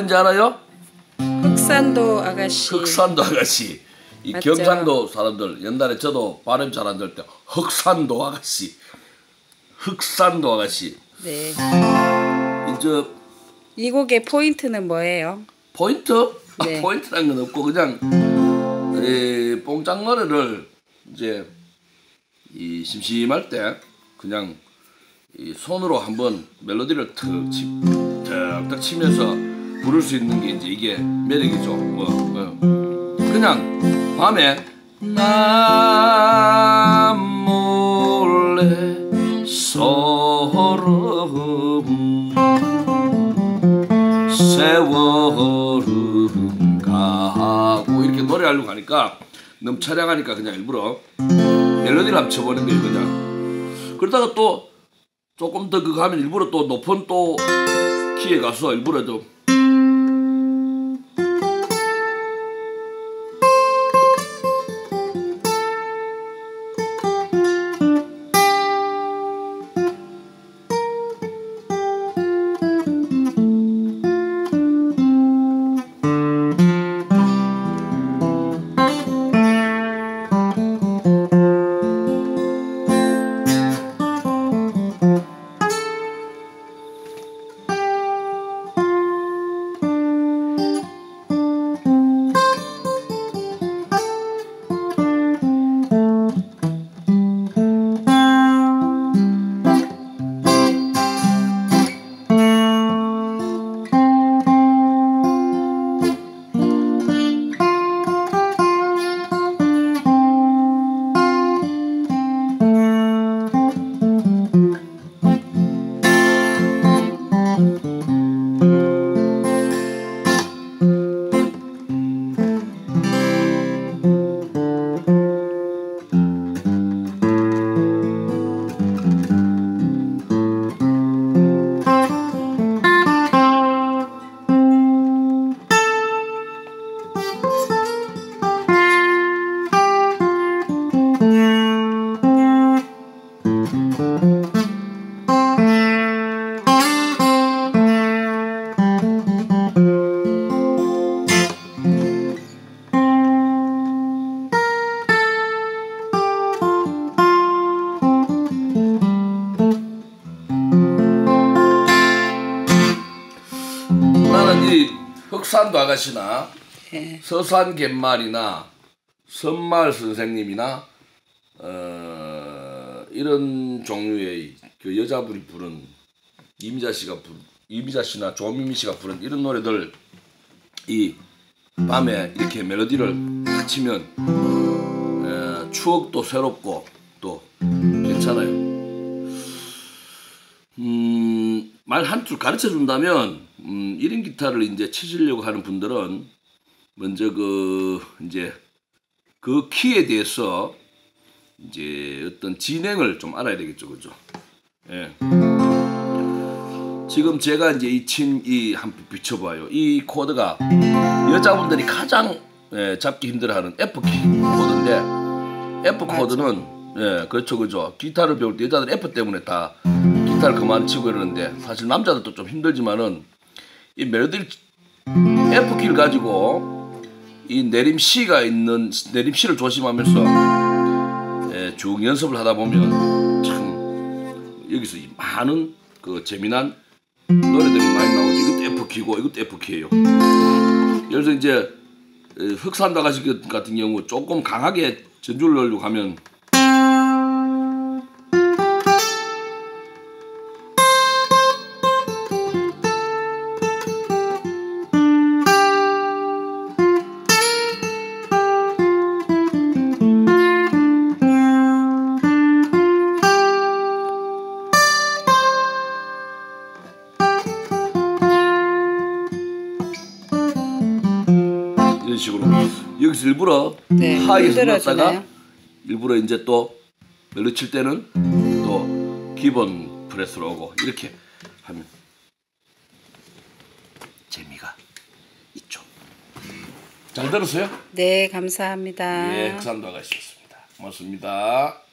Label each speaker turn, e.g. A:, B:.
A: 누군지 알아요?
B: 흑산도 아가씨.
A: 흑산도 아가씨. 이
B: 맞죠?
A: 경상도 사람들 옛날에 저도 발음 잘 안 될 때 흑산도 아가씨. 흑산도 아가씨.
B: 네.
A: 이제
B: 이 곡의 포인트는 뭐예요?
A: 포인트?
B: 네.
A: 포인트란 건 없고 그냥 뽕짝노래를 이제 이 심심할 때 그냥 이 손으로 한번 멜로디를 탁탁 치면서 부를 수 있는 게 이제 이게 매력이죠. 그냥 밤에 나 몰래 서러움 세월은 가고 이렇게 노래하려고 하니까 너무 처량하니까 그냥 일부러 멜로디를 한번 쳐보는 거예요. 그냥 그러다가 또 조금 더 그거 하면 일부러 또 높은 또 키에 가서 일부러 좀 흑산도 아가씨나
B: 네.
A: 서산 갯말이나 선마을 선생님이나 이런 종류의 그 여자분이 부른 이미자 씨나 조미미 씨가 부른 이런 노래들 이 밤에 이렇게 멜로디를 탁 치면 추억도 새롭고 또 괜찮아요. 말 한 줄 가르쳐 준다면 1인 기타를 이제 치시려고 하는 분들은 먼저 이제 그 키에 대해서 이제 어떤 진행을 좀 알아야 되겠죠, 그죠? 예. 지금 제가 이제 이 한번 비춰봐요. 이 코드가 여자분들이 가장 잡기 힘들어하는 F 키 코드인데 F 코드는 그렇죠, 그죠? 기타를 배울 때 여자들 F 때문에 다 기타를 그만 치고 이러는데 사실 남자들도 좀 힘들지만은 이 멜로디 F 키를 가지고 이 내림 C가 있는 내림 C를 조심하면서 쭉 연습을 하다 보면 참 여기서 이 많은 그 재미난 노래들이 많이 나오죠. 이것도 F 키고 이것도 F 키예요. 예를 들어 이제 흑산도 아가씨 같은 경우 조금 강하게 전주를 넣으려고 하면 이런 식으로 여기서 일부러 하이에서 넣었다가 일부러 이제 또 멜로 칠 때는 또 기본 프레스로 오고 이렇게 하면 재미가 있죠. 잘 들었어요?
B: 네, 감사합니다.
A: 예, 흑산도 아가씨였습니다. 고맙습니다.